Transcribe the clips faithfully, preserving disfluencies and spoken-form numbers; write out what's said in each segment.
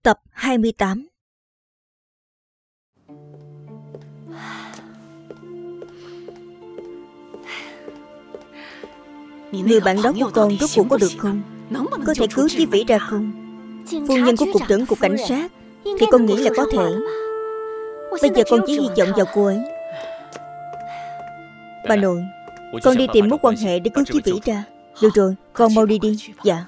Tập hai mươi tám. Người bạn đó của con rốt cuộc có được không? Có thể cứu Chí Vĩ ra không? Phu nhân của cục trưởng cục cảnh sát thì con nghĩ là có thể. Bây giờ con chỉ hy vọng vào cô ấy. Bà nội, con đi tìm mối quan hệ để cứu Chí Vĩ ra. Được rồi, con mau đi đi. Dạ.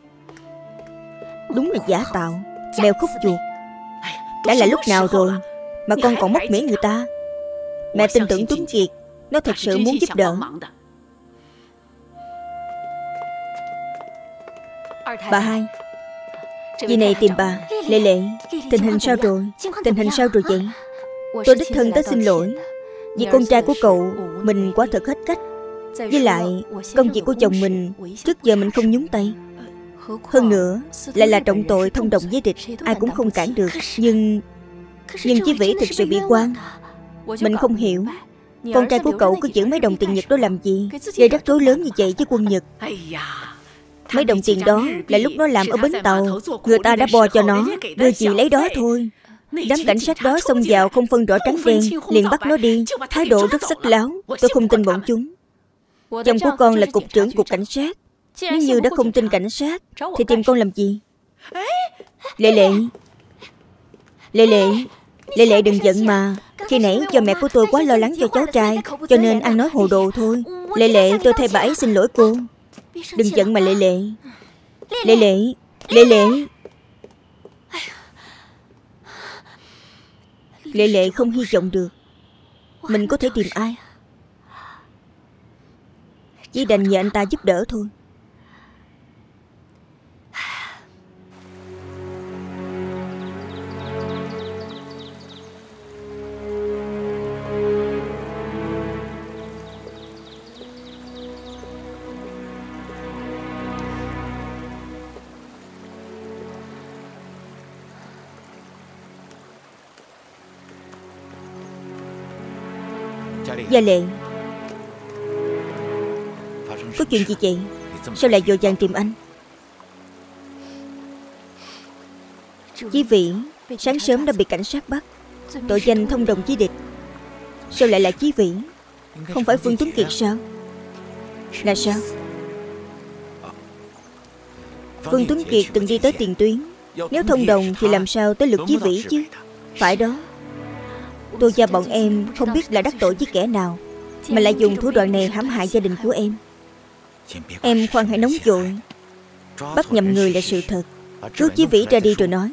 Đúng là giả tạo, mèo khóc chuột. Đã là lúc nào rồi mà con còn móc mỉa người ta? Mẹ tin tưởng Tuấn Kiệt, nó thật sự muốn giúp đỡ. Bà hai, dì này tìm bà. Lệ Lệ, tình hình sao rồi? Tình hình sao rồi vậy? Tôi đích thân tới xin lỗi vì con trai của cậu mình quá thật hết cách. Với lại công việc của chồng mình trước giờ mình không nhúng tay. Hơn nữa lại là trọng tội thông đồng với địch, ai cũng không cản được. Nhưng Nhưng Chí Vĩ thực sự bị oan. Mình không hiểu con trai của cậu cứ giữ mấy đồng tiền Nhật đó làm gì, gây rắc rối lớn như vậy với quân Nhật. Mấy đồng tiền đó là lúc nó làm ở bến tàu, người ta đã bo cho nó, đưa gì lấy đó thôi. Đám cảnh sát đó xông vào không phân rõ trắng đen, liền bắt nó đi, thái độ rất sắc láo. Tôi không tin bọn chúng. Chồng của con là cục trưởng cục cảnh sát. Nếu như đã không tin cảnh sát thì tìm con làm gì? Lệ Lệ, Lệ Lệ, Lệ Lệ đừng giận mà. Khi nãy do mẹ của tôi quá lo lắng cho cháu trai, cho nên ăn nói hồ đồ thôi. Lệ Lệ, tôi thay bà ấy xin lỗi cô. Đừng giận mà Lệ Lệ. Lệ Lệ, Lệ Lệ. Lệ Lệ không hy vọng được. Mình có thể tìm ai? Chỉ đành nhờ anh ta giúp đỡ thôi. Gia Lệ, có chuyện gì vậy? Sao lại vội vàng tìm anh? Chí Vĩ sáng sớm đã bị cảnh sát bắt, tội danh thông đồng với địch. Sao lại là Chí Vĩ? Không phải Phương Tuấn Kiệt sao? Là sao? Phương Tuấn Kiệt từng đi tới tiền tuyến. Nếu thông đồng thì làm sao tới lượt Chí Vĩ chứ? Phải đó. Tôi và bọn em không biết là đắc tội với kẻ nào mà lại dùng thủ đoạn này hãm hại gia đình của em. Em khoan hãy nóng vội. Bắt nhầm người là sự thật. Cứu Chí Vĩ ra đi rồi nói.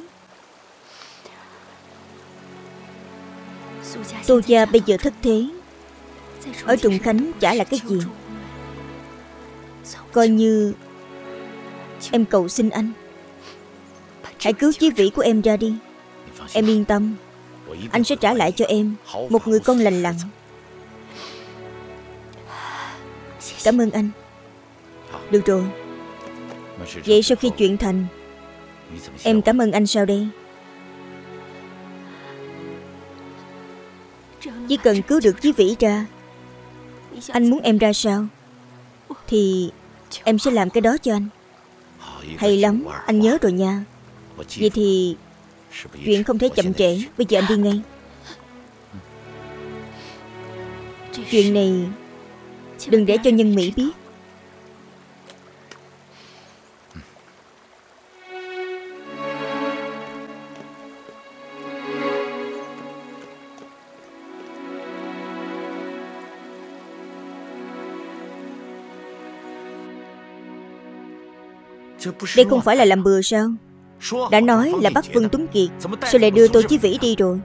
Tô gia bây giờ thất thế, ở Trùng Khánh chả là cái gì. Coi như em cầu xin anh, hãy cứu Chí Vĩ của em ra đi. Em yên tâm, anh sẽ trả lại cho em một người con lành lặn. Cảm ơn anh. Được rồi. Vậy sau khi chuyện thành, em cảm ơn anh sao đây? Chỉ cần cứu được Chí Vĩ ra, anh muốn em ra sao thì em sẽ làm cái đó cho anh. Hay lắm, anh nhớ rồi nha. Vậy thì chuyện không thể chậm trễ. Bây giờ anh đi ngay. Chuyện này đừng để cho nhân Mỹ biết. Đây không phải là làm bừa sao? Đã nói là bắt Phương Tuấn Kiệt, sao lại đưa Tô Chí Vĩ đi rồi?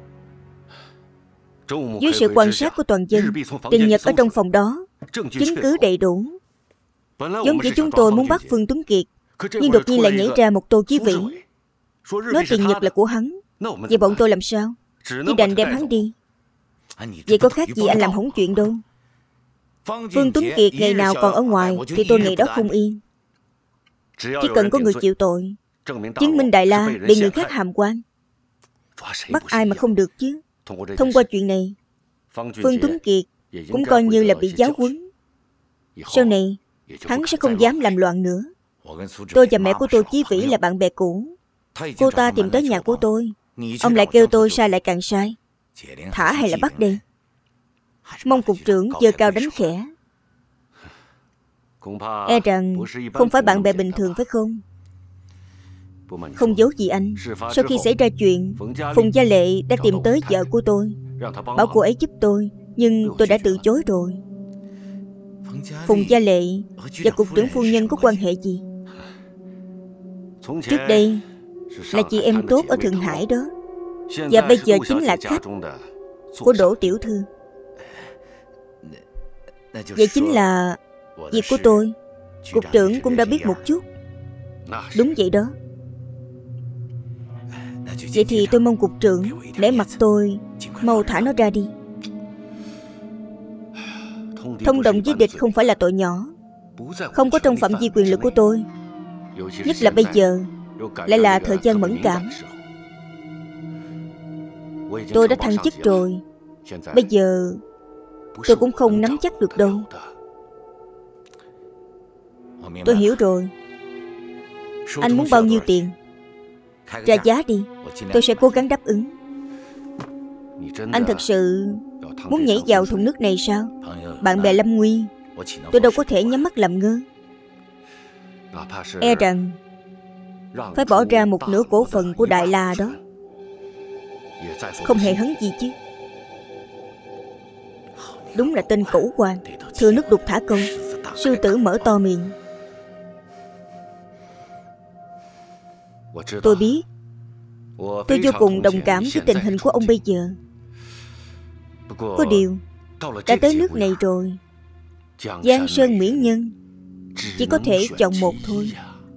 Dưới sự quan sát của toàn dân, tiền Nhật ở trong phòng đó, chứng cứ đầy đủ. Giống như chúng tôi muốn bắt Phương Tuấn Kiệt, nhưng đột nhiên lại nhảy ra một Tô Chí Vĩ, nói tiền Nhật là của hắn. Vậy bọn tôi làm sao? Chỉ đành đem hắn đi. Vậy có khác gì anh làm hỏng chuyện đâu. Phương Tuấn Kiệt ngày nào còn ở ngoài thì tôi ngày đó không yên. Chỉ cần có người chịu tội, chứng minh Đại La bị người khác hàm quan, bắt ai mà không được chứ. Thông qua chuyện này, Phương Tuấn Kiệt cũng coi như là bị giáo huấn. Sau này hắn sẽ không dám làm loạn nữa. Tôi và mẹ của Tô Chí Vĩ là bạn bè cũ, Cô ta tìm tới nhà của tôi, ông lại kêu tôi sai lại càng sai. Thả hay là bắt đi? Mong cục trưởng giơ cao đánh khẽ. E rằng không phải bạn bè bình thường phải không? Không giấu gì anh, sau khi xảy ra chuyện, Phùng Gia Lệ đã tìm tới vợ của tôi, bảo cô ấy giúp tôi, nhưng tôi đã từ chối rồi. Phùng Gia Lệ và cục trưởng phu nhân có quan hệ gì? Trước đây là chị em tốt ở Thượng Hải đó, và bây giờ chính là khách của Đỗ tiểu thư. Vậy chính là việc của tôi, cục trưởng cũng đã biết một chút. Đúng vậy đó. Vậy thì tôi mong cục trưởng để mặt tôi mau thả nó ra đi. Thông đồng với địch không phải là tội nhỏ, không có trong phạm vi quyền lực của tôi. Nhất là bây giờ lại là thời gian mẫn cảm. Tôi đã thăng chức rồi, bây giờ tôi cũng không nắm chắc được đâu. Tôi hiểu rồi. Anh muốn bao nhiêu tiền? Ra giá đi, tôi sẽ cố gắng đáp ứng. Anh thật sự muốn nhảy vào thùng nước này sao? Bạn bè lâm nguy, tôi đâu có thể nhắm mắt làm ngơ. E rằng phải bỏ ra một nửa cổ phần của Đại La đó, không hề hấn gì chứ. Đúng là tên cẩu quan, thừa nước đục thả câu, sư tử mở to miệng. Tôi biết, tôi vô cùng đồng cảm với tình hình của ông bây giờ. Có điều, đã tới nước này rồi, Giang Sơn mỹ nhân chỉ có thể chọn một thôi.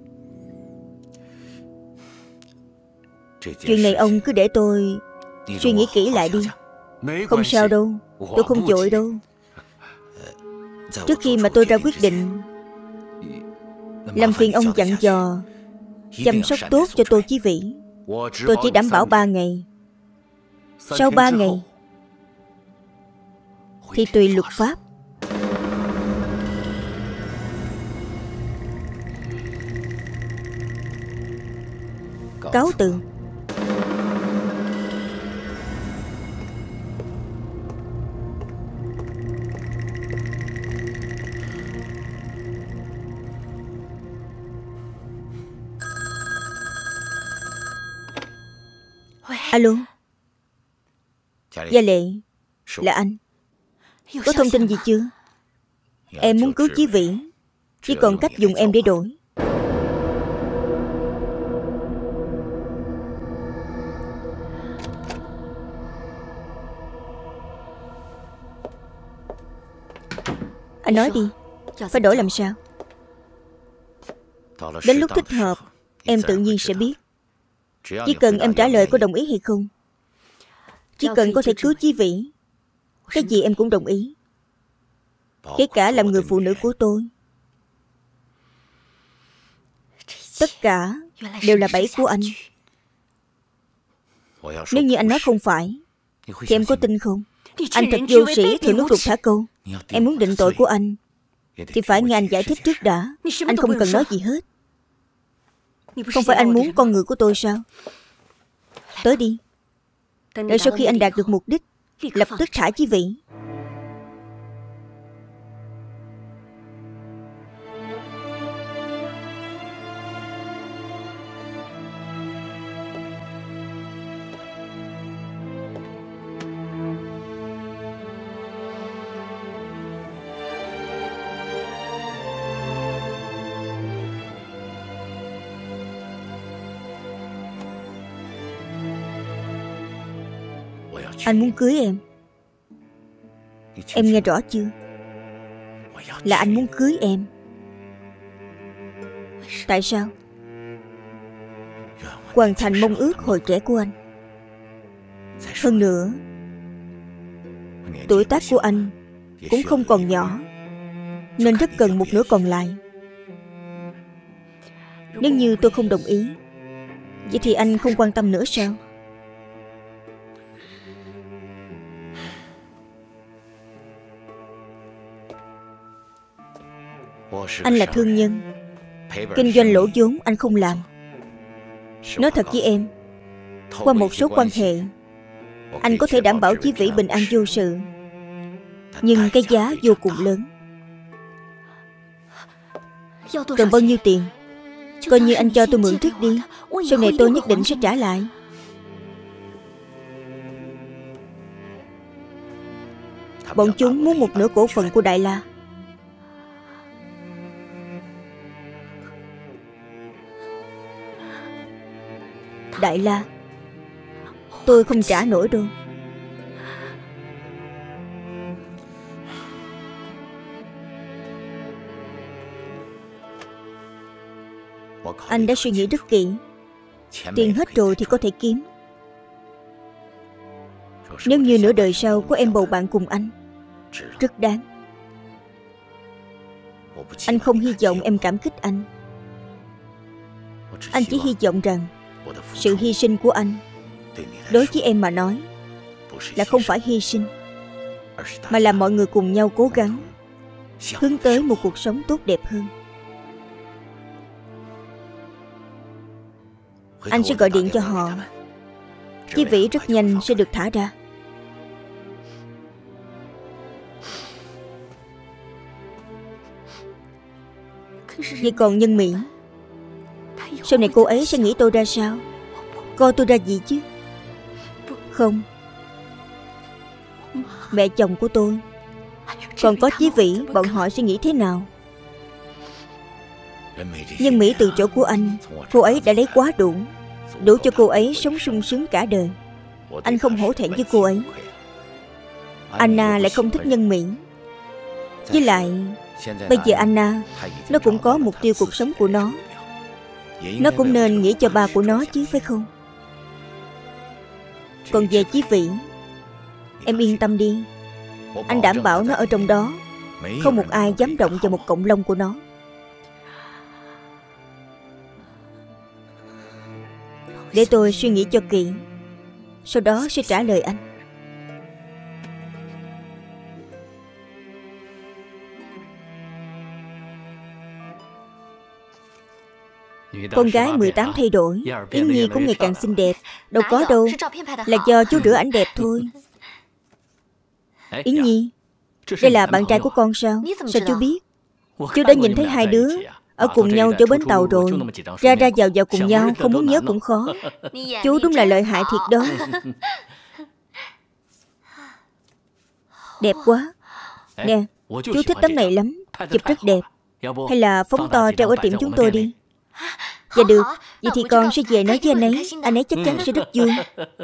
Chuyện này ông cứ để tôi suy nghĩ kỹ lại đi. Không sao đâu, tôi không vội đâu. Trước khi mà tôi ra quyết định, làm phiền ông dặn dò chăm sóc tốt cho Tô Chí Vĩ. Tôi chỉ đảm bảo ba ngày. Sau ba ngày thì tùy luật pháp. Cáo từ. Alo. Gia Lệ, là anh. Có thông tin gì chưa? Em muốn cứu Chí Vĩ, chỉ còn cách dùng em để đổi. Anh nói đi, phải đổi làm sao? Đến lúc thích hợp, em tự nhiên sẽ biết. Chỉ cần em trả lời có đồng ý hay không. Chỉ cần có thể cứu Chí Vĩ, cái gì em cũng đồng ý, kể cả làm người phụ nữ của tôi. Tất cả đều là bẫy của anh. Nếu như anh nói không phải, thì em có tin không? Anh thật vô sĩ, thừa nước đục thả câu. Em muốn định tội của anh thì phải nghe anh giải thích trước đã. Anh không cần nói gì hết. Không phải anh muốn con người của tôi sao? Tới đi. Đợi sau khi anh đạt được mục đích, lập tức thả Chí Vĩ. Anh muốn cưới em. Em nghe rõ chưa? Là anh muốn cưới em. Tại sao? Hoàn thành mong ước hồi trẻ của anh. Hơn nữa, tuổi tác của anh cũng không còn nhỏ, nên rất cần một nửa còn lại. Nếu như tôi không đồng ý, vậy thì anh không quan tâm nữa sao? Anh là thương nhân, kinh doanh lỗ vốn anh không làm. Nói thật với em, qua một số quan hệ, anh có thể đảm bảo Chí Vĩ bình an vô sự, nhưng cái giá vô cùng lớn. Cần bao nhiêu tiền? Coi như anh cho tôi mượn trước đi, sau này tôi nhất định sẽ trả lại. Bọn chúng muốn một nửa cổ phần của Đại La. Đại La, tôi không trả nổi đâu. Anh đã suy nghĩ rất kỹ. Tiền hết rồi thì có thể kiếm. Nếu như nửa đời sau có em bầu bạn cùng anh, rất đáng. Anh không hy vọng em cảm kích anh. Anh chỉ hy vọng rằng sự hy sinh của anh đối với em mà nói là không phải hy sinh, mà là mọi người cùng nhau cố gắng hướng tới một cuộc sống tốt đẹp hơn. Anh sẽ gọi điện cho họ. Chí Vĩ rất nhanh sẽ được thả ra. Vậy còn Nhân Mỹ, sau này cô ấy sẽ nghĩ tôi ra sao? Coi tôi ra gì chứ? Không. Mẹ chồng của tôi, còn có Chí Vĩ, bọn họ sẽ nghĩ thế nào? Nhân Mỹ từ chỗ của anh, cô ấy đã lấy quá đủ, đủ cho cô ấy sống sung sướng cả đời. Anh không hổ thẹn với cô ấy. Anna lại không thích Nhân Mỹ. Với lại bây giờ Anna, nó cũng có mục tiêu cuộc sống của nó. Nó cũng nên nghĩ cho ba của nó chứ, phải không? Còn về Chí Vĩ, em yên tâm đi. Anh đảm bảo nó ở trong đó, không một ai dám động vào một cọng lông của nó. Để tôi suy nghĩ cho kỹ, sau đó sẽ trả lời anh. Con gái mười tám thay đổi, Yến Nhi cũng ngày càng xinh đẹp. Đâu có đâu, là do chú rửa ảnh đẹp thôi. Yến Nhi, đây là bạn trai của con sao? Sao chú biết? Chú đã nhìn thấy hai đứa ở cùng nhau chỗ bến tàu rồi. Ra ra vào vào cùng nhau, không muốn nhớ cũng khó. Chú đúng là lợi hại thiệt đó. Đẹp quá. Nè, chú thích tấm này lắm, chụp rất đẹp. Hay là phóng to treo ở tiệm chúng tôi đi. Dạ được, vậy thì con sẽ về nói với anh ấy. Anh ấy chắc chắn sẽ rất vui.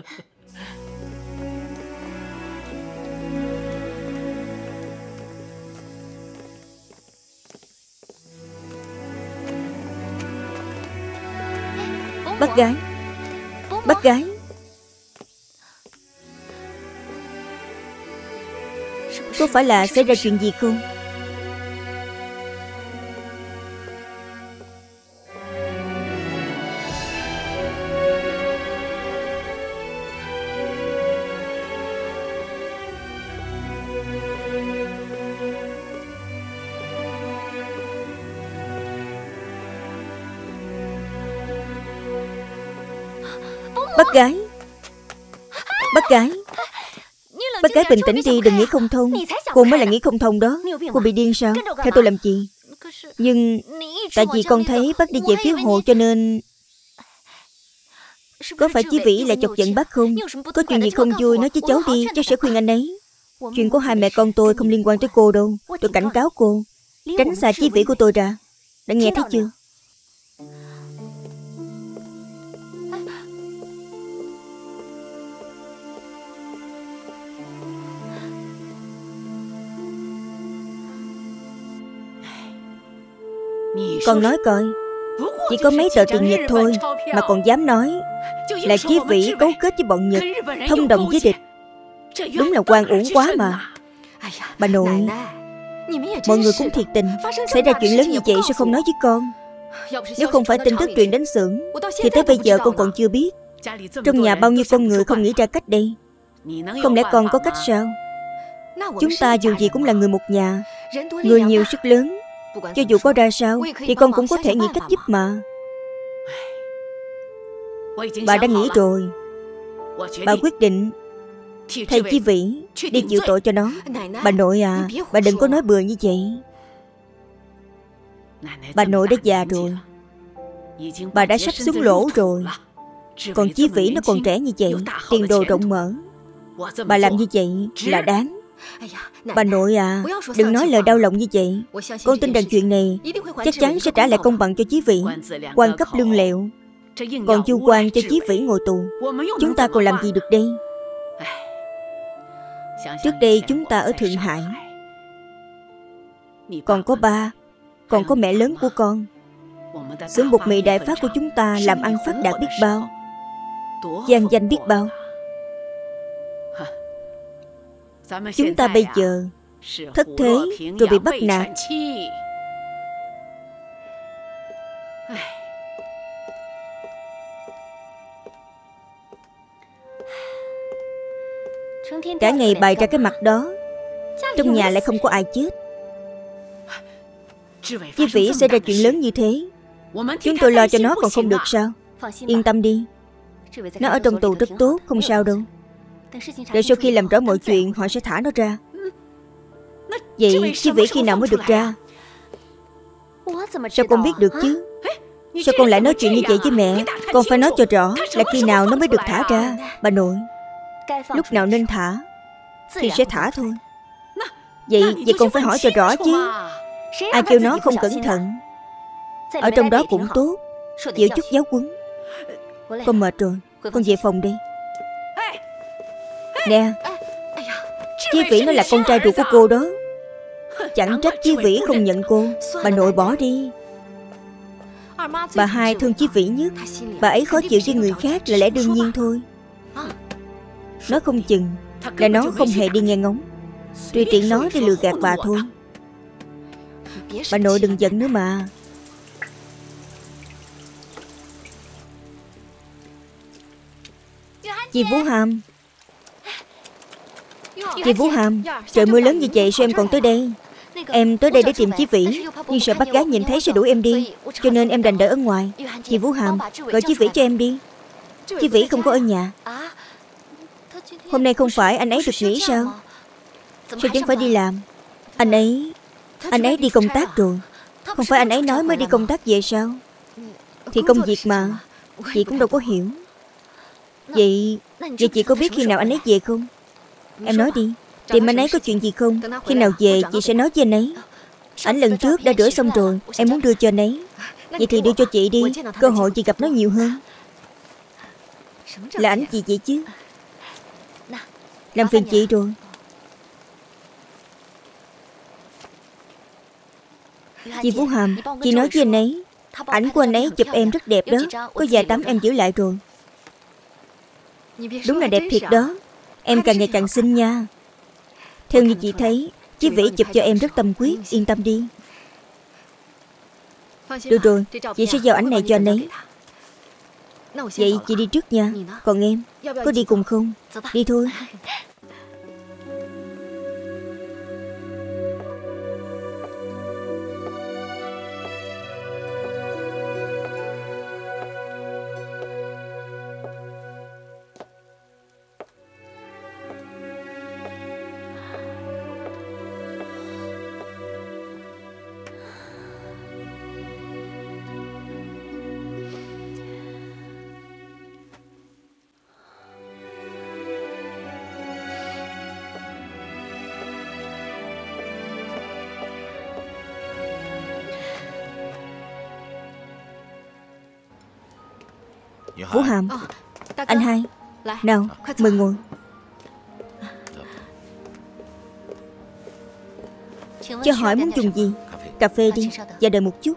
Bác gái, bác gái, có phải là xảy ra chuyện gì không? Bác gái, bác gái, bác gái bình tĩnh đi, đừng nghĩ không thông. Cô mới là nghĩ không thông đó. Cô bị điên sao? Theo tôi làm gì? Nhưng tại vì con thấy bác đi về phía hồ cho nên... Có phải Chí Vĩ lại chọc giận bác không? Có chuyện gì không vui nói với cháu đi, cháu sẽ khuyên anh ấy. Chuyện của hai mẹ con tôi không liên quan tới cô đâu. Tôi cảnh cáo cô, tránh xa Chí Vĩ của tôi ra. Đã nghe thấy chưa? Con nói coi, chỉ có mấy tờ tiền Nhật thôi mà còn dám nói là Chí Vĩ cấu kết với bọn Nhật, thông đồng với địch. Đúng là oan uổng quá mà. Bà nội, mọi người cũng thiệt tình. Xảy ra chuyện lớn như vậy sao không nói với con? Nếu không phải tin tức truyền đến xưởng thì tới bây giờ con còn chưa biết. Trong nhà bao nhiêu con người không nghĩ ra cách đây. Không lẽ con có cách sao? Chúng ta dù gì cũng là người một nhà, người nhiều sức lớn. Cho dù có ra sao thì con cũng có thể nghĩ cách giúp mà. Bà đã nghĩ rồi. Bà quyết định thay Chí Vĩ đi chịu tội cho nó. Bà nội à, bà đừng có nói bừa như vậy. Bà nội đã già rồi, bà đã sắp xuống lỗ rồi. Còn Chí Vĩ nó còn trẻ như vậy, tiền đồ rộng mở. Bà làm như vậy là đáng. Bà nội à, đừng nói lời đau lòng như vậy. Con tin rằng chuyện này chắc chắn sẽ trả lại công bằng cho Chí Vĩ. Quan cấp lương lẹo, còn chu quan cho Chí Vĩ ngồi tù. Chúng ta còn làm gì được đây? Trước đây chúng ta ở Thượng Hải, còn có ba, còn có mẹ lớn của con. Xưởng bột mì Đại Phát của chúng ta làm ăn phát đạt biết bao, vang danh biết bao. Chúng ta bây giờ thất thế rồi bị bắt nạt. Cả ngày bày ra cái mặt đó, trong nhà lại không có ai chết. Chí Vĩ xảy ra chuyện lớn như thế, chúng tôi lo cho nó còn không được sao? Yên tâm đi, nó ở trong tù rất tốt, không sao đâu. Đợi sau khi làm rõ mọi chuyện, họ sẽ thả nó ra. Vậy Chí Vĩ khi nào mới được ra? Sao con biết được chứ? Sao con lại nói chuyện như vậy với mẹ? Con phải nói cho rõ là khi nào nó mới được thả ra. Bà nội, lúc nào nên thả thì sẽ thả thôi. Vậy vậy con phải hỏi cho rõ chứ. Ai kêu nó không cẩn thận? Ở trong đó cũng tốt, chịu chút giáo huấn. Con mệt rồi, con về phòng đi. Nè, Chí Vĩ nó là con trai ruột của cô đó. Chẳng trách Chí Vĩ không nhận cô. Bà nội bỏ đi. Bà hai thương Chí Vĩ nhất. Bà ấy khó chịu với người khác là lẽ đương nhiên thôi. Nó không chừng là nó không hề đi nghe ngóng, tùy tiện nói để lừa gạt bà thôi. Bà nội đừng giận nữa mà. Chị Vũ Hàm, chị Vũ Hàm, trời mưa lớn như vậy sao em còn tới đây? Em tới đây để tìm Chí Vĩ, nhưng sợ bác gái nhìn thấy sẽ đuổi em đi, cho nên em đành đợi ở ngoài. Chị Vũ Hàm, gọi Chí Vĩ cho em đi. Chí Vĩ không có ở nhà. Hôm nay không phải anh ấy được nghỉ sao? Sao chẳng phải đi làm? Anh ấy Anh ấy đi công tác rồi. Không phải anh ấy nói mới đi công tác về sao? Thì công việc mà, chị cũng đâu có hiểu. Vậy Vậy chị có biết khi nào anh ấy về không? Em nói đi, tìm anh ấy có chuyện gì không? Khi nào về chị sẽ nói với anh ấy. Ảnh lần trước đã rửa xong rồi, em muốn đưa cho anh ấy. Vậy thì đưa cho chị đi, cơ hội chị gặp nó nhiều hơn. Là ảnh gì vậy chứ? Làm phiền chị rồi. Chị Vũ Hàm, chị nói với anh ấy, ảnh của anh ấy chụp em rất đẹp đó. Có vài tấm em giữ lại rồi. Đúng là đẹp thiệt đó. Em càng ngày càng xinh nha. Theo như chị thấy, Chí Vĩ chụp cho em rất tâm huyết. Yên tâm đi. Được rồi, chị sẽ giao ảnh này cho anh ấy. Vậy chị đi trước nha. Còn em, có đi cùng không? Đi thôi. Vũ Hàm, anh hai, nào, mời ngồi. Cho hỏi muốn dùng gì? Cà phê đi, và đợi một chút.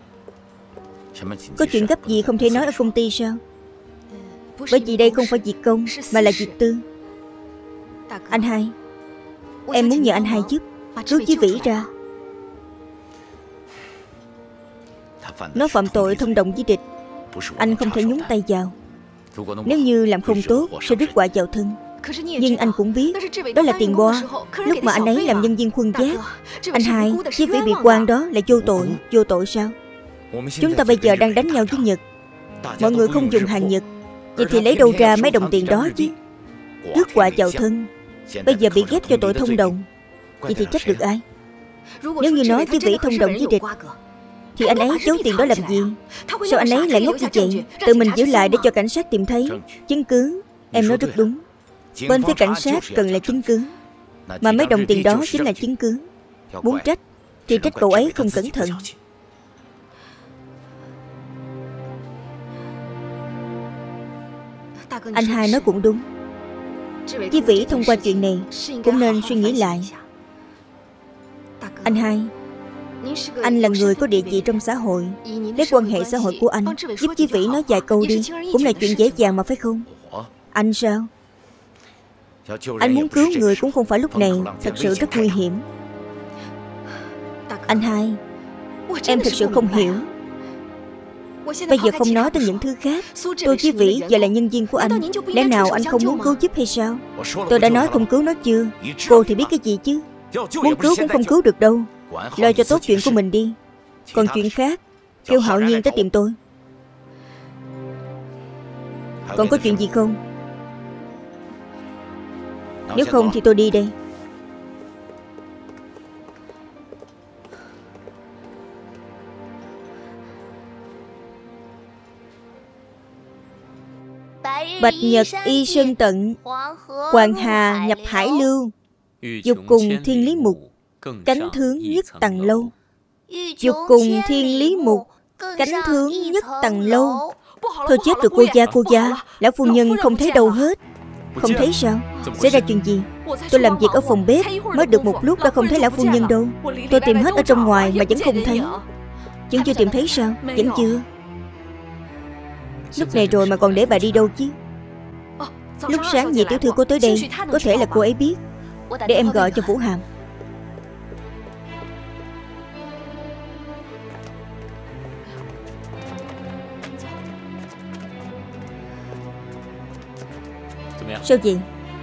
Có chuyện gấp gì không thể nói ở công ty sao? Bởi vì đây không phải việc công, mà là việc tư. Anh hai, em muốn nhờ anh hai giúp cứu Chí Vĩ ra. Nó phạm tội thông đồng với địch, anh không thể nhúng tay vào. Nếu như làm không tốt sẽ rước họa vào thân. Nhưng anh cũng biết đó là tiền bo. Lúc mà anh ấy làm nhân viên khuân vác, anh hai, Chí Vĩ bị quan đó là vô tội. Vô tội sao? Chúng ta bây giờ đang đánh nhau với Nhật. Mọi người không dùng hàng Nhật, Vậy thì lấy đâu ra mấy đồng tiền đó chứ? Rước họa vào thân, bây giờ bị ghép cho tội thông đồng, vậy thì trách được ai? Nếu như nói chứ Vĩ thông đồng với địch, thì anh ấy giấu tiền đó làm gì? Sao anh ấy lại ngốc như vậy? Tự mình giữ lại để cho cảnh sát tìm thấy chứng cứ. Em nói rất đúng. Bên phía cảnh sát cần là chứng cứ, mà mấy đồng tiền đó chính là chứng cứ. Muốn trách thì trách cậu ấy không cẩn thận. Anh hai nói cũng đúng. Chí Vĩ thông qua chuyện này cũng nên suy nghĩ lại. Anh hai, anh là người có địa vị trong xã hội, lấy quan hệ xã hội của anh giúp Chí Vĩ nói vài câu đi, cũng là chuyện dễ dàng mà phải không? Anh sao? Anh muốn cứu người cũng không phải lúc này, thật sự rất nguy hiểm. Anh hai, em thật sự không hiểu. Bây giờ không nói tới những thứ khác, Tô Chí Vĩ giờ là nhân viên của anh, lẽ nào anh không muốn cứu giúp hay sao? Tôi đã nói không cứu nó chưa? Cô thì biết cái gì chứ? Muốn cứu cũng không cứu được đâu. Lo cho tốt chuyện của mình đi. Còn chuyện khác, kêu Hạo Nhiên tới tìm tôi. Còn có chuyện gì không? Nếu không thì tôi đi đây. Bạch nhật y sơn tận, Hoàng hà nhập hải lưu, dục cùng thiên lý mục, cánh thướng nhất tầng lâu. Dục cùng thiên lý mục, cánh thướng nhất tầng lâu. Thôi chết rồi cô gia, cô gia. Lão phu nhân không thấy đâu hết. Không thấy sao? Xảy ra chuyện gì? Tôi làm việc ở phòng bếp, mới được một lúc đã không thấy lão phu nhân đâu. Tôi tìm hết ở trong ngoài mà vẫn không thấy. Vẫn chưa tìm thấy sao? Vẫn chưa. Lúc này rồi mà còn để bà đi đâu chứ? Lúc sáng vì tiểu thư cô tới đây, có thể là cô ấy biết. Để em gọi cho Vũ Hàm. Sao vậy?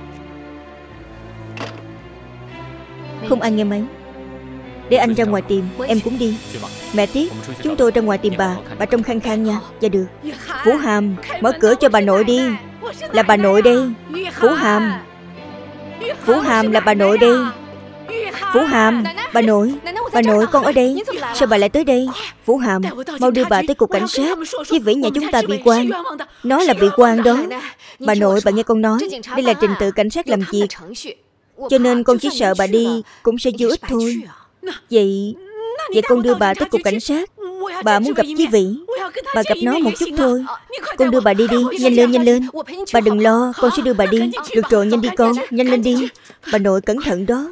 Không ai nghe máy. Để anh ra ngoài tìm. Em cũng đi. Mẹ Tiết, chúng tôi ra ngoài tìm bà. Bà trông khang khang nha. Dạ được. Vũ Hàm, mở cửa cho bà nội đi. Là bà nội đây. Vũ Hàm. Vũ Hàm là bà nội đây. Vũ Hàm, bà nội. Bà nội con ở đây. Sao bà lại tới đây? Vũ Hàm, mau đưa bà tới cục cảnh sát. Chí Vĩ nhà chúng ta bị quan. Nó là bị quan đó. Bà nội, bà nghe con nói, đây là trình tự cảnh sát làm việc, cho nên con chỉ sợ bà đi cũng sẽ vô ích thôi. Vậy Vậy con đưa bà tới cục cảnh sát. Bà muốn gặp Chí Vĩ. Bà gặp nó một chút thôi. Con đưa bà đi đi. Nhanh lên, nhanh lên. Bà đừng lo, con sẽ đưa bà đi. Được rồi, nhanh đi con. Nhanh lên đi. Bà nội cẩn thận đó.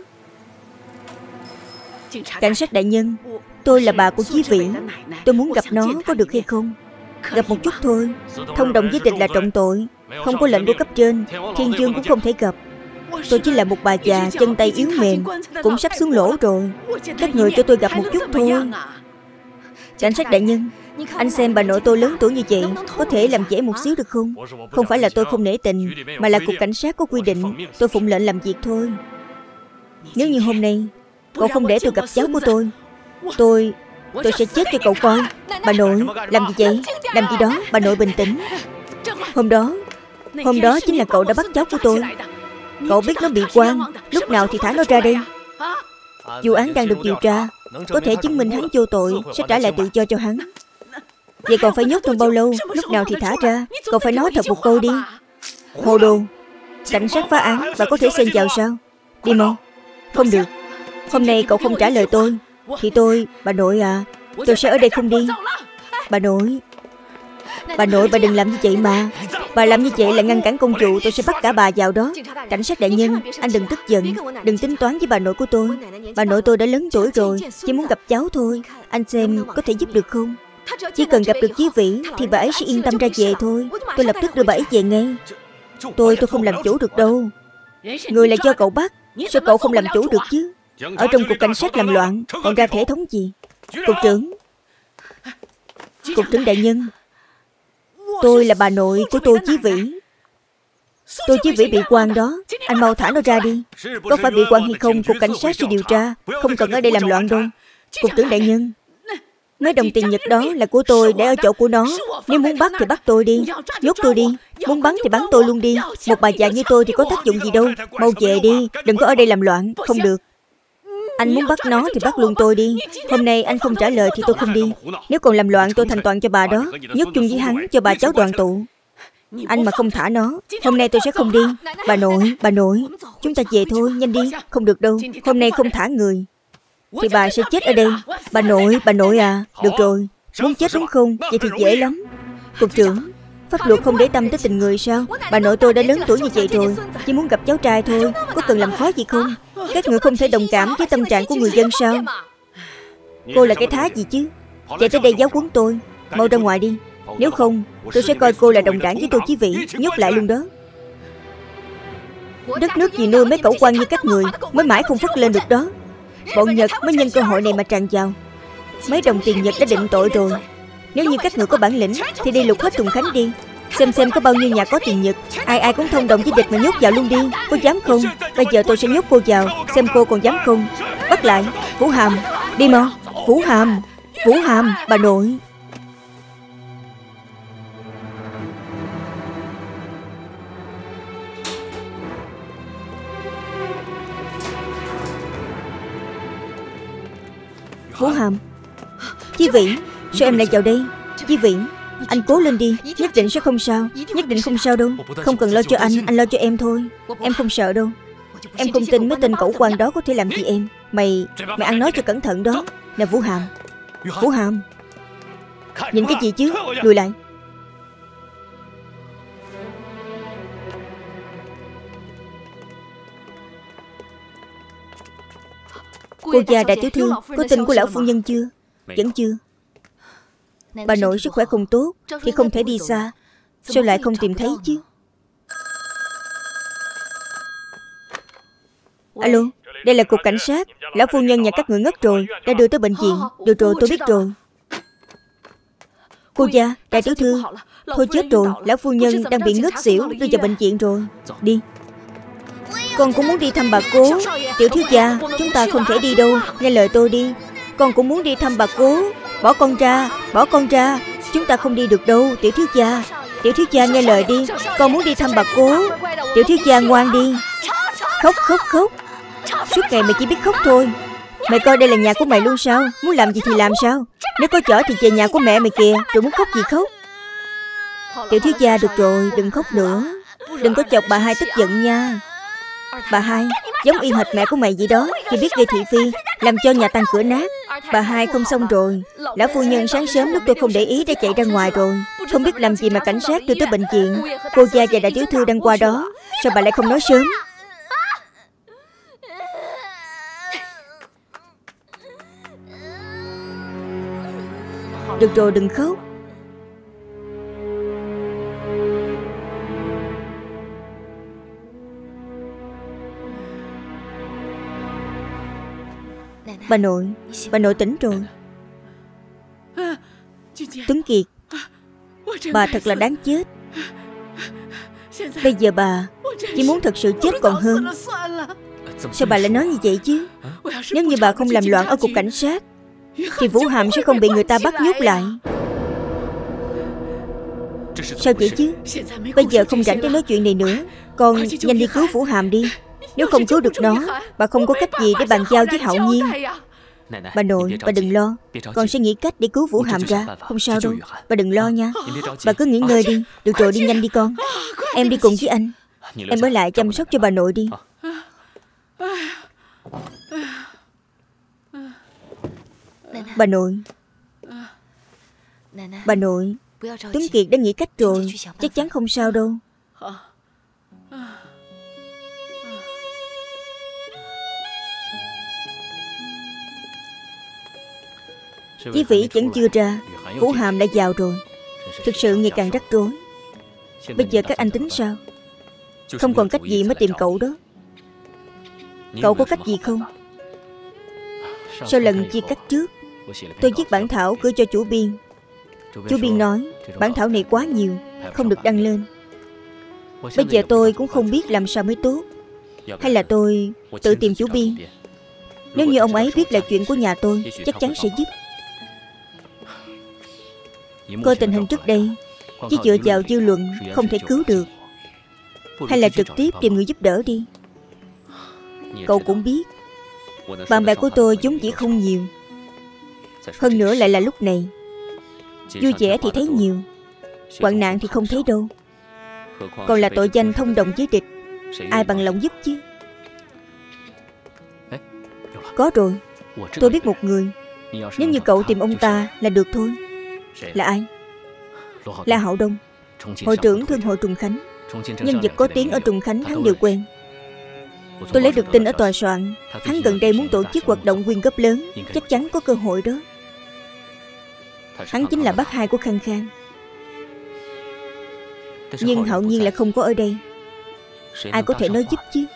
Cảnh sát đại nhân, tôi là bà của Chí Vĩ. Tôi muốn gặp nó, có được hay không? Gặp một chút thôi. Thông đồng với địch là trọng tội. Không có lệnh của cấp trên, Thiên Dương cũng không thể gặp. Tôi chỉ là một bà già chân tay yếu mềm, cũng sắp xuống lỗ rồi. Các người cho tôi gặp một chút thôi. Cảnh sát đại nhân, anh xem bà nội tôi lớn tuổi như vậy, có thể làm dễ một xíu được không? Không phải là tôi không nể tình, mà là cục cảnh sát có quy định. Tôi phụng lệnh làm việc thôi. Nếu như hôm nay cậu không để tôi gặp cháu của tôi, Tôi Tôi sẽ chết cho cậu coi. Bà nội, làm gì vậy? Làm gì đó, bà nội bình tĩnh. Hôm đó Hôm đó chính là cậu đã bắt cháu của tôi. Cậu biết nó bị quan, lúc nào thì thả nó ra đây. Vụ án đang được điều tra, có thể chứng minh hắn vô tội, sẽ trả lại tự do cho hắn. Vậy còn phải nhốt trong bao lâu? Lúc nào thì thả ra? Cậu phải nói thật một câu đi. Hồ đồ. Cảnh sát phá án, bà có thể xen vào sao? Đi mau. Không được. Hôm nay cậu không trả lời tôi thì tôi, bà nội à, tôi sẽ ở đây không đi. Bà nội Bà nội, bà đừng làm như vậy mà. Bà làm như vậy là ngăn cản công vụ, tôi sẽ bắt cả bà vào đó. Cảnh sát đại nhân, anh đừng tức giận, đừng tính toán với bà nội của tôi. Bà nội tôi đã lớn tuổi rồi, chỉ muốn gặp cháu thôi. Anh xem có thể giúp được không? Chỉ cần gặp được Chí Vĩ thì bà ấy sẽ yên tâm ra về thôi. Tôi lập tức đưa bà ấy về ngay. Tôi tôi không làm chủ được đâu. Người là do cậu bắt, sao cậu không làm chủ được chứ? Ở trong cục cảnh sát làm loạn, còn ra thể thống gì? Cục trưởng Cục trưởng đại nhân, tôi là bà nội của Tô Chí Vĩ. Tô Chí Vĩ bị quan đó, anh mau thả nó ra đi. Có phải bị quan hay không, cục cảnh sát sẽ điều tra, không cần ở đây làm loạn đâu. Cục trưởng đại nhân, Mấy đồng tiền Nhật đó là của tôi, để ở chỗ của nó. Nếu muốn bắt thì bắt tôi đi, nhốt tôi đi. Muốn bắn thì bắn tôi luôn đi. Một bà già như tôi thì có tác dụng gì đâu. Mau về đi, đừng có ở đây làm loạn. Không được. Anh muốn bắt nó thì bắt luôn tôi đi. Hôm nay anh không trả lời thì tôi không đi. Nếu còn làm loạn tôi thành toàn cho bà đó. Nhốt chung với hắn cho bà cháu đoàn tụ. Anh mà không thả nó, hôm nay tôi sẽ không đi. Bà nội, bà nội, chúng ta về thôi, nhanh đi. Không được đâu, hôm nay không thả người thì bà sẽ chết ở đây. Bà nội, bà nội à. Được rồi, muốn chết đúng không? Vậy thì dễ lắm. Cục trưởng, pháp luật không để tâm tới tình người sao? Bà nội tôi đã lớn tuổi như vậy rồi, chỉ muốn gặp cháu trai thôi. Có cần làm khó gì không? Các người không thể đồng cảm với tâm trạng của người dân sao? Cô là cái thá gì chứ? Chạy tới đây giáo huấn tôi. Mau ra ngoài đi. Nếu không, tôi sẽ coi cô là đồng đảng với Tô Chí Vĩ, nhốt lại luôn đó. Đất nước gì nuôi mấy cẩu quan như các người mới mãi không phất lên được đó. Bọn Nhật mới nhân cơ hội này mà tràn vào. Mấy đồng tiền Nhật đã định tội rồi. Nếu như các người có bản lĩnh thì đi lục hết Tùng Khánh đi. Xem xem có bao nhiêu nhà có tiền Nhật. Ai ai cũng thông đồng với địch mà nhốt vào luôn đi. Có dám không? Bây giờ tôi sẽ nhốt cô vào, xem cô còn dám không. Bắt lại, Vũ Hàm. Đi mau, Vũ Hàm. Vũ Hàm, bà nội. Vũ Hàm. Chí Vĩ, sao em lại vào đây? Chí Vĩ, anh cố lên đi, nhất định sẽ không sao. Nhất định không sao đâu. Không cần lo cho anh, anh lo cho em thôi. Em không sợ đâu. Em không tin mấy tên cẩu quan đó có thể làm gì em. Mày, mày ăn nói cho cẩn thận đó. Nè Vũ Hàm. Vũ Hàm, nhìn cái gì chứ? Lùi lại. Cô già đại tiểu thư, có tin của lão phu nhân chưa? Vẫn chưa. Bà nội sức khỏe không tốt thì không thể đi xa. Sao lại không tìm thấy chứ? Alo, đây là cục cảnh sát. Lão phu nhân nhà các người ngất rồi, đã đưa tới bệnh viện. Được rồi, tôi biết rồi. Cô già đại tiểu thư, thôi chết rồi, lão phu nhân đang bị ngất xỉu, đưa vào bệnh viện rồi. Đi. Con cũng muốn đi thăm bà cố. Tiểu thiếu gia, chúng ta không thể đi đâu. Nghe lời tôi đi. Con cũng muốn đi thăm bà cố. Bỏ con ra, bỏ con ra. Chúng ta không đi được đâu, tiểu thiếu gia. Tiểu thiếu gia nghe lời đi. Con muốn đi thăm bà cố. Tiểu thiếu gia ngoan đi. Khóc, khóc, khóc. Suốt ngày mày chỉ biết khóc thôi. Mày coi đây là nhà của mày luôn sao? Muốn làm gì thì làm sao? Nếu có chở thì về nhà của mẹ mày kìa. Rồi muốn khóc gì khóc. Tiểu thiếu gia được rồi, đừng khóc nữa. Đừng có chọc bà hai tức giận nha. Bà hai, giống y hệt mẹ của mày vậy đó. Chỉ biết gây thị phi, làm cho nhà tan cửa nát. Bà hai không xong rồi. Lão phu nhân sáng sớm lúc tôi không để ý đã chạy ra ngoài rồi. Không biết làm gì mà cảnh sát đưa tới bệnh viện. Cô gia và đại tiểu thư đang qua đó. Sao bà lại không nói sớm? Được rồi, đừng khóc. Bà nội, bà nội tỉnh rồi. Tuấn Kiệt, bà thật là đáng chết. Bây giờ bà chỉ muốn thật sự chết còn hơn. Sao bà lại nói như vậy chứ? Nếu như bà không làm loạn ở cục cảnh sát thì Vũ Hàm sẽ không bị người ta bắt nhốt lại. Sao vậy chứ? Bây giờ không rảnh để nói chuyện này nữa. Con nhanh đi cứu Vũ Hàm đi. Nếu không cứu được nó, bà không có cách gì để bàn giao với Hạo Nhiên. Bà nội, bà đừng lo. Con sẽ nghĩ cách để cứu Vũ Hàm ra. Không sao đâu, bà đừng lo nha. Bà cứ nghỉ ngơi đi. Được rồi, đi nhanh đi con. Em đi cùng với anh. Em ở lại chăm sóc cho bà nội đi. Bà nội. Bà nội, Tuấn Kiệt đã nghĩ cách rồi. Chắc chắn không sao đâu. Chí Vĩ vẫn chưa ra, Vũ Hàm đã vào rồi. Thực sự ngày càng rắc rối. Bây giờ các anh tính sao? Không còn cách gì mới tìm cậu đó. Cậu có cách gì không? Sau lần chia cắt trước, tôi viết bản thảo gửi cho chủ biên. Chủ biên nói bản thảo này quá nhiều, không được đăng lên. Bây giờ tôi cũng không biết làm sao mới tốt. Hay là tôi tự tìm chủ biên. Nếu như ông ấy biết là chuyện của nhà tôi, chắc chắn sẽ giúp. Coi tình hình trước đây, chỉ dựa vào dư luận không thể cứu được. Hay là trực tiếp tìm người giúp đỡ đi. Cậu cũng biết, bạn bè của tôi vốn dĩ không nhiều. Hơn nữa lại là lúc này. Vui vẻ thì thấy nhiều, hoạn nạn thì không thấy đâu. Còn là tội danh thông đồng với địch, ai bằng lòng giúp chứ. Có rồi, tôi biết một người. Nếu như cậu tìm ông ta là được thôi. Là ai? Là Hạo Đông, hội trưởng thương hội Trùng Khánh. Nhân vật có tiếng ở Trùng Khánh hắn đều quen. Tôi lấy được tin ở tòa soạn, hắn gần đây muốn tổ chức hoạt động quyên góp lớn. Chắc chắn có cơ hội đó. Hắn chính là bác hai của Khang Khang. Nhưng Hạo Nhiên là không có ở đây. Ai có thể nói giúp chứ?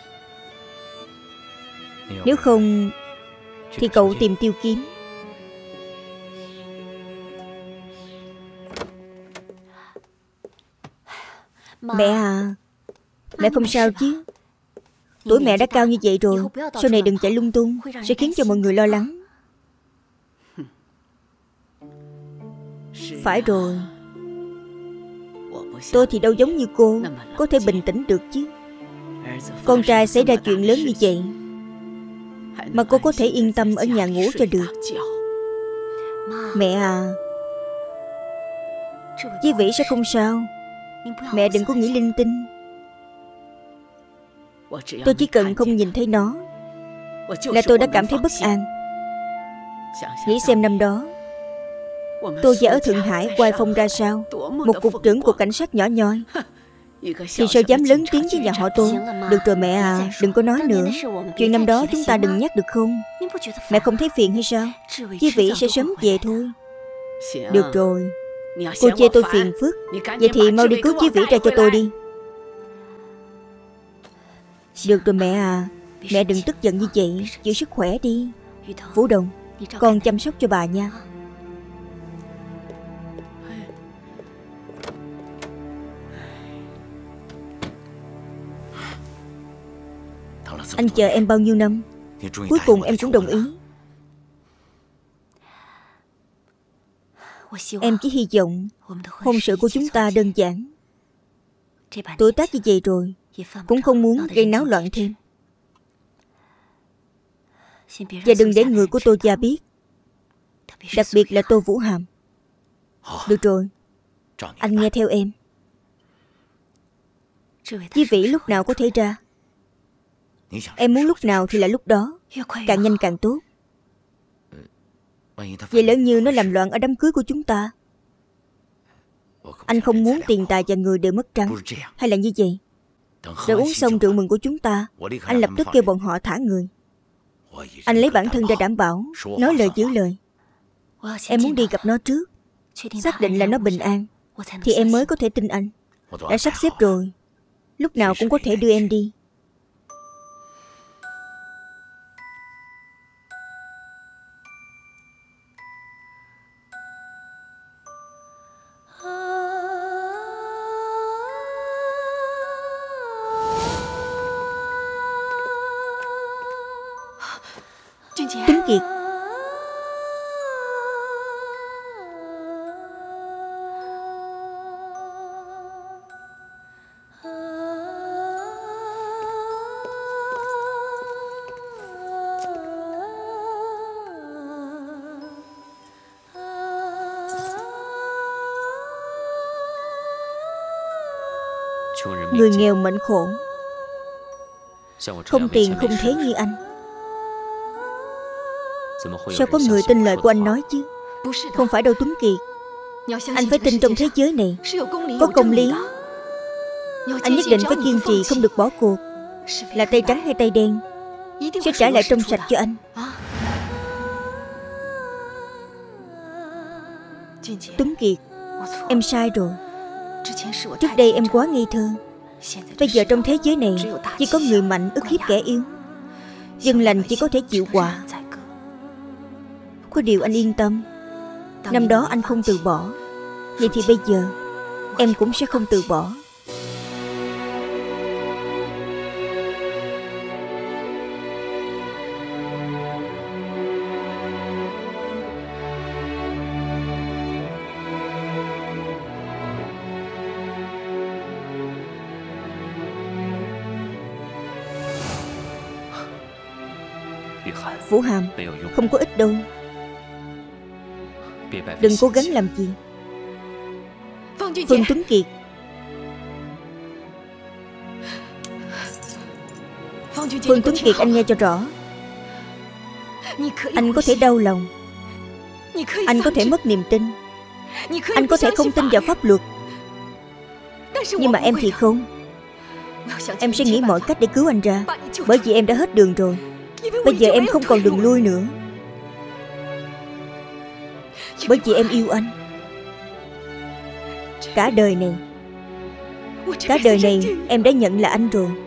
Nếu không thì cậu tìm Tiêu Kiếm. Mẹ à, mẹ không sao chứ? Tuổi mẹ đã cao như vậy rồi, sau này đừng chạy lung tung, sẽ khiến cho mọi người lo lắng. Phải rồi, tôi thì đâu giống như cô, có thể bình tĩnh được chứ. Con trai xảy ra chuyện lớn như vậy mà cô có thể yên tâm ở nhà ngủ cho được. Mẹ à, Chí Vĩ sẽ không sao. Mẹ đừng có nghĩ linh tinh. Tôi chỉ cần không nhìn thấy nó là tôi đã cảm thấy bất an. Nghĩ xem năm đó tôi và ở Thượng Hải quay phong ra sao. Một cục trưởng của cảnh sát nhỏ nhoi thì sao dám lớn tiếng với nhà họ Tô. Được rồi mẹ à, đừng có nói nữa. Chuyện năm đó chúng ta đừng nhắc được không? Mẹ không thấy phiền hay sao? Chí Vĩ sẽ sớm về thôi. Được rồi, cô chê tôi phiền phức, vậy thì mau đi cứu Chí Vĩ ra cho tôi đi. Được rồi mẹ à, mẹ đừng tức giận như vậy, giữ sức khỏe đi. Vũ Đồng, con chăm sóc cho bà nha. Anh chờ em bao nhiêu năm, cuối cùng em cũng đồng ý. Em chỉ hy vọng hôn sự của chúng ta đơn giản. Tuổi tác như vậy rồi, cũng không muốn gây náo loạn thêm. Và đừng để người của Tô gia biết, đặc biệt là Tô Vũ Hàm. Được rồi, anh nghe theo em. Chí Vĩ lúc nào có thể ra? Em muốn lúc nào thì là lúc đó, càng nhanh càng tốt. Vậy lỡ như nó làm loạn ở đám cưới của chúng ta, anh không muốn tiền tài và người đều mất trắng. Hay là như vậy? Rồi uống xong rượu mừng của chúng ta, anh lập tức kêu bọn họ thả người. Anh lấy bản thân ra đảm bảo, nói lời giữ lời. Em muốn đi gặp nó trước, xác định là nó bình an, thì em mới có thể tin anh. Đã sắp xếp rồi, lúc nào cũng có thể đưa em đi. Tuấn Kiệt, người nghèo mệnh khổ, không tiền không thế như anh, sao có người tin lời của anh nói chứ? Không phải đâu Tuấn Kiệt. Anh phải tin trong thế giới này có công lý. Anh nhất định phải kiên trì, không được bỏ cuộc. Là tay trắng hay tay đen, sẽ trả lại trong sạch cho anh. Tuấn Kiệt, em sai rồi. Trước đây em quá ngây thơ. Bây giờ trong thế giới này chỉ có người mạnh ức hiếp kẻ yếu, dân lành chỉ có thể chịu quả. Có điều anh yên tâm, năm đó anh không từ bỏ, vậy thì bây giờ em cũng sẽ không từ bỏ. Vũ Hàm, không có ích đâu. Đừng cố gắng làm gì. Phương Tuấn Kiệt. Phương Tuấn Kiệt, anh nghe cho rõ. Anh có thể đau lòng, anh có thể mất niềm tin, anh có thể không tin vào pháp luật, nhưng mà em thì không. Em sẽ nghĩ mọi cách để cứu anh ra, bởi vì em đã hết đường rồi. Bây giờ em không còn đường lui nữa, bởi vì em yêu anh. Cả đời này, cả đời này em đã nhận là anh rồi.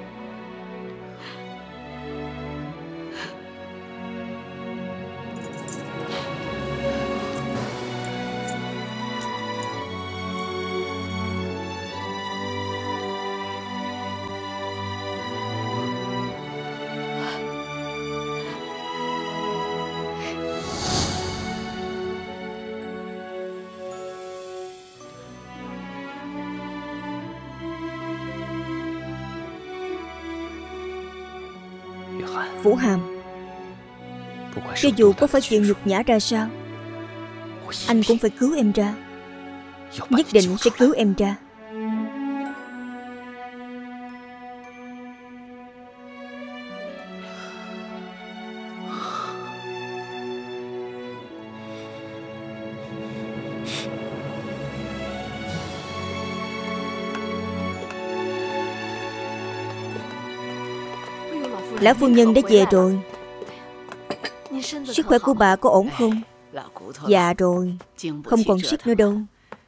Vũ Hàm, cho dù có phải chịu nhục nhã ra sao, anh cũng phải cứu em ra. Nhất định sẽ cứu em ra. Lão phu nhân đã về rồi. Sức khỏe của bà có ổn không? Già rồi, không còn sức nữa đâu.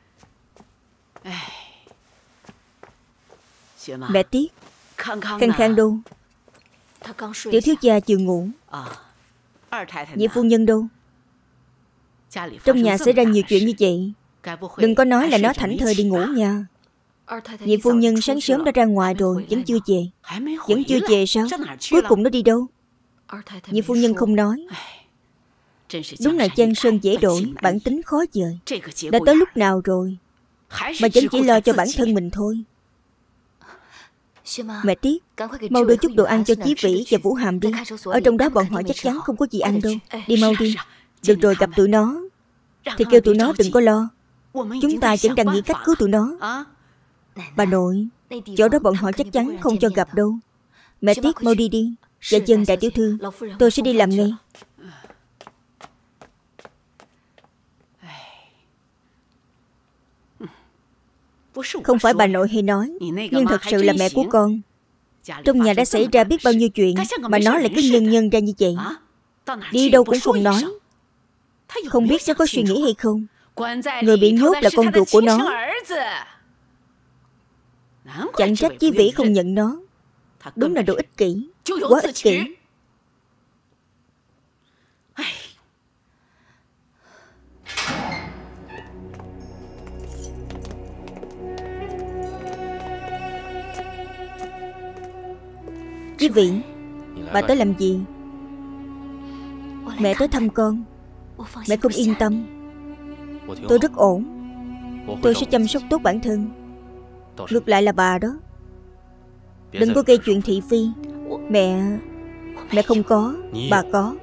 Mẹ tiếc. Khang Khang đâu? Tiểu thiếu gia chưa ngủ. Nhị phu nhân đâu? Trong nhà xảy ra nhiều chuyện như vậy, đừng có nói là nó thảnh thơi đi ngủ nha. Nhị phu nhân sáng sớm đã ra ngoài rồi, vẫn chưa về. Vẫn chưa về sao? Cuối cùng nó đi đâu? Nhị phu nhân không nói. Đúng là Giang Sơn dễ đổi, bản tính khó dời. Đã tới lúc nào rồi mà vẫn chỉ lo cho bản thân mình thôi. Mẹ tiếc. Mau đưa chút đồ ăn cho Chí Vĩ và Vũ Hàm đi. Ở trong đó bọn họ chắc chắn không có gì ăn đâu. Đi mau đi. Được rồi, gặp tụi nó thì kêu tụi nó đừng có lo. Chúng ta vẫn đang nghĩ cách cứu tụi nó. Bà nội, chỗ đó bọn họ chắc chắn không cho gặp đâu. Mẹ tiếc, mau đi đi. Dạ dân đại tiểu thư, tôi sẽ đi làm ngay. Không phải bà nội hay nói, nhưng thật sự là mẹ của con. Trong nhà đã xảy ra biết bao nhiêu chuyện mà nó lại cứ nhân nhân ra như vậy. Đi đâu cũng không nói. Không biết nó có suy nghĩ hay không. Người bị nhốt là con ruột của nó. Chẳng trách Chí Vĩ không nhận nó. Đúng là đồ ích kỷ, quá ích kỷ. Chí Vĩ, bà tới làm gì? Mẹ tới thăm con. Mẹ không yên tâm. Tôi rất ổn. Tôi sẽ chăm sóc tốt bản thân. Ngược lại là bà đó, đừng có gây chuyện thị phi. Mẹ Mẹ không có, bà có.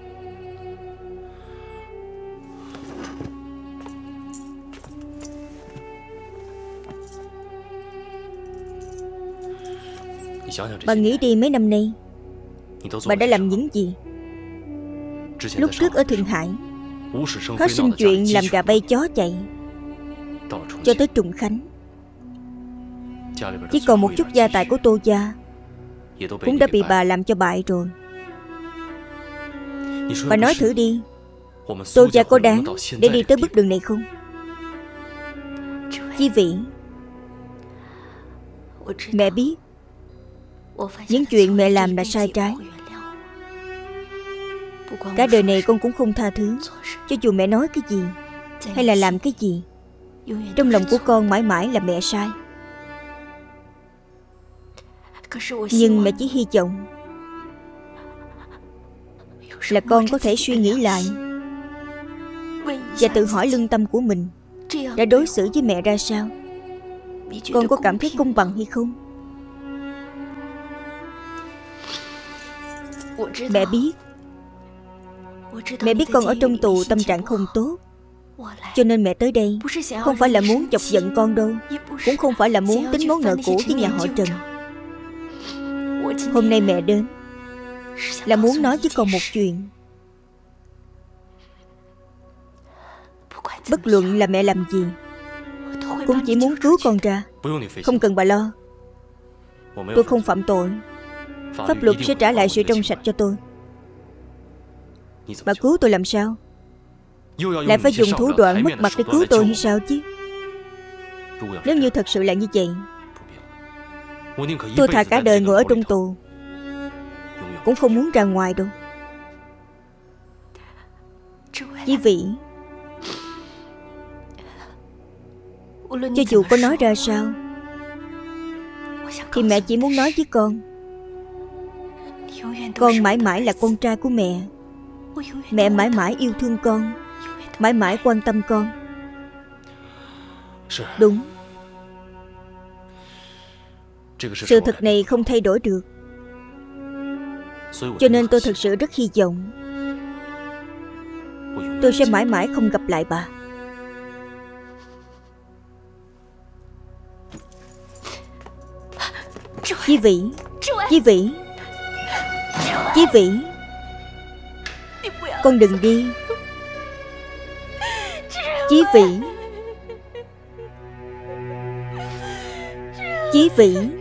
Bà nghĩ đi, mấy năm nay bà đã làm những gì? Lúc trước ở Thượng Hải phát sinh chuyện làm gà bay chó chạy, cho tới Trùng Khánh, chỉ còn một chút gia tài của Tô gia cũng đã bị bà làm cho bại rồi. Bà nói thử đi, Tô gia có đáng để đi tới bước đường này không? Chí Vĩ, mẹ biết những chuyện mẹ làm là sai trái. Cả đời này con cũng không tha thứ. Cho dù mẹ nói cái gì hay là làm cái gì, trong lòng của con mãi mãi là mẹ sai. Nhưng mẹ chỉ hy vọng là con có thể suy nghĩ lại và tự hỏi lương tâm của mình đã đối xử với mẹ ra sao. Con có cảm thấy công bằng hay không? Mẹ biết Mẹ biết con ở trong tù tâm trạng không tốt, cho nên mẹ tới đây không phải là muốn chọc giận con đâu, cũng không phải là muốn tính món nợ cũ với nhà họ Trần. Hôm nay mẹ đến là muốn nói với con một chuyện. Bất luận là mẹ làm gì, cũng chỉ muốn cứu con ra. Không cần bà lo, tôi không phạm tội, pháp luật sẽ trả lại sự trong sạch cho tôi. Bà cứu tôi làm sao? Lại phải dùng thủ đoạn mất mặt để cứu tôi hay sao chứ? Nếu như thật sự là như vậy, tôi thà cả đời ngồi ở trong tù, cũng không muốn ra ngoài đâu. Chí Vĩ, cho dù có nói ra sao thì mẹ chỉ muốn nói với con, con mãi mãi là con trai của mẹ. Mẹ mãi mãi yêu thương con, mãi mãi quan tâm con. Đúng, sự thật này không thay đổi được. Cho nên tôi thật sự rất hy vọng tôi sẽ mãi mãi không gặp lại bà. Chí Vĩ, Chí Vĩ, Chí Vĩ, con đừng đi. Chí Vĩ, Chí Vĩ.